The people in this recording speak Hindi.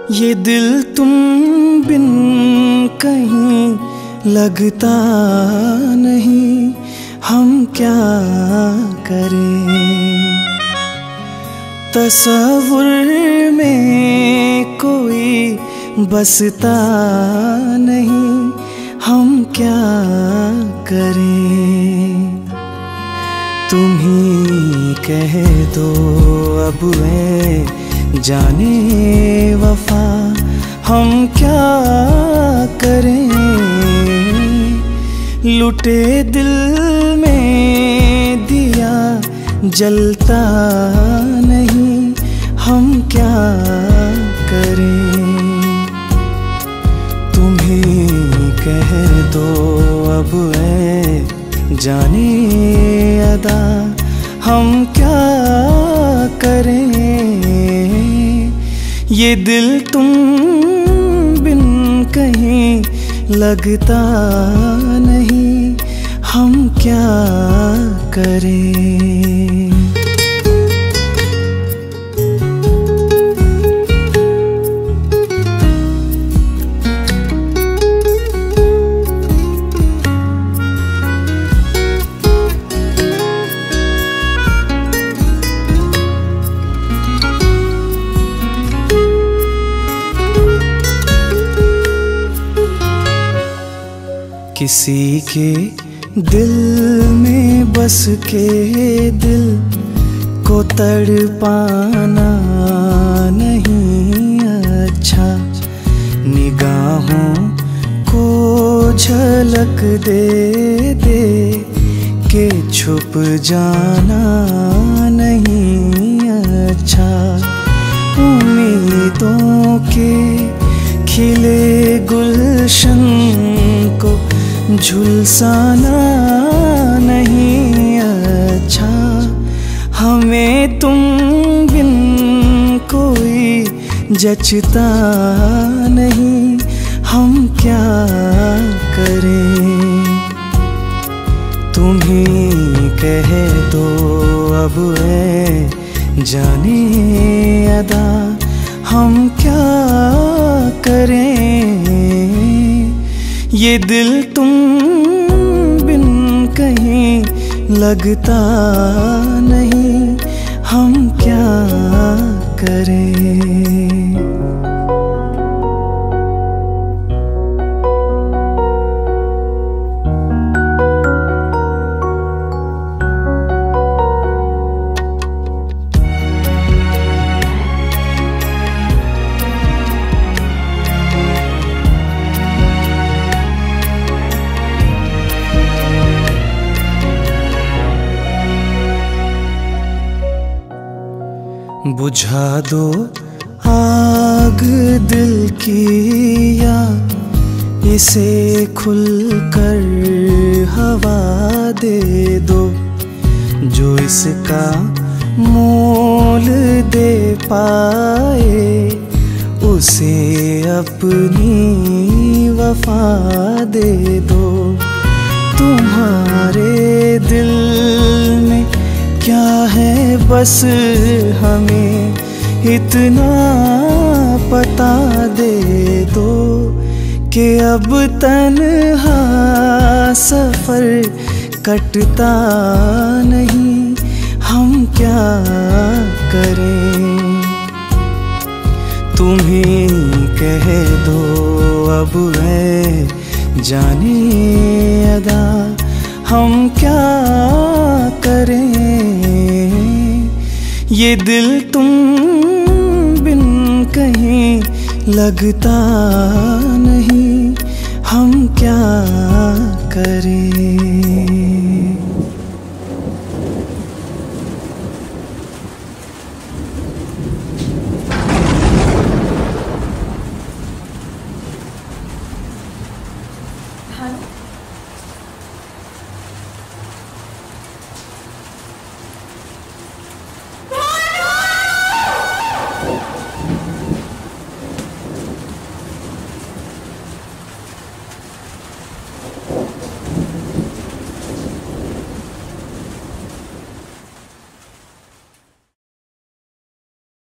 ये दिल तुम बिन कहीं लगता नहीं, हम क्या करें। तसव्वुर में कोई बसता नहीं, हम क्या करें। तुम ही कह दो अब है जाने वफा, हम क्या करें। लुटे दिल में दिया जलता नहीं, हम क्या करें। तुम्हें कह दो अब है जाने अदा, हम क्या करें। ये दिल तुम बिन कहीं लगता नहीं, हम क्या करें। किसी के दिल में बस के दिल को तड़पाना नहीं अच्छा। निगाहों को झलक दे दे के छुप जाना नहीं अच्छा। उम्मीदों के खिले गुलशन को झुलसाना नहीं अच्छा। हमें तुम बिन कोई जचता नहीं, हम क्या करें। तुम्हें कह दो अब है जाने अदा, हम क्या करें। ये दिल तुम बिन कहीं लगता नहीं, हम क्या करें। बुझा दो आग दिल की, या इसे खुलकर हवा दे दो। जो इसका मोल दे पाए, उसे अपनी वफा दे दो। तुम्हारे दिल में क्या है बस हमें इतना पता दे दो, कि अब तन्हा सफर कटता नहीं, हम क्या करें। तुम्हें कह दो अब है जाने अदा, हम क्या करें। ये दिल तुम बिन कहीं लगता नहीं, हम क्या करें।